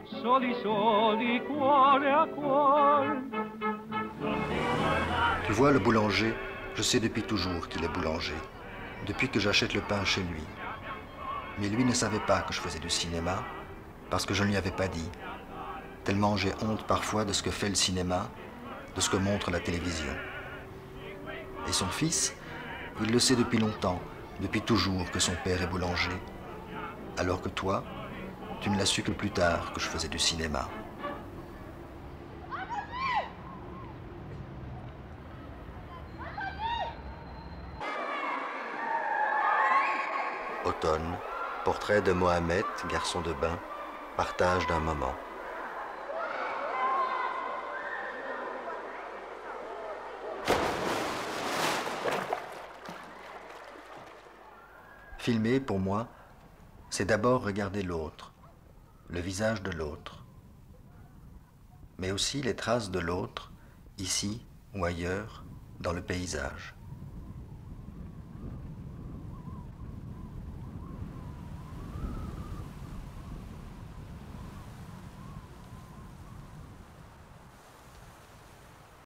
soli soli, cuore a cuore. Tu vois, le boulanger, je sais depuis toujours qu'il est boulanger, depuis que j'achète le pain chez lui. Mais lui ne savait pas que je faisais du cinéma, parce que je ne lui avais pas dit, tellement j'ai honte parfois de ce que fait le cinéma, de ce que montre la télévision. Et son fils, il le sait depuis longtemps, depuis toujours que son père est boulanger, alors que toi, tu ne l'as su que plus tard que je faisais du cinéma. Automne, portrait de Mohamed, garçon de bain, partage d'un moment. Filmer, pour moi, c'est d'abord regarder l'autre, le visage de l'autre, mais aussi les traces de l'autre, ici ou ailleurs, dans le paysage.